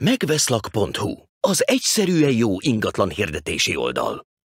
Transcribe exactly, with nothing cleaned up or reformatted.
megveszlak pont hu, az egyszerűen jó ingatlan hirdetési oldal.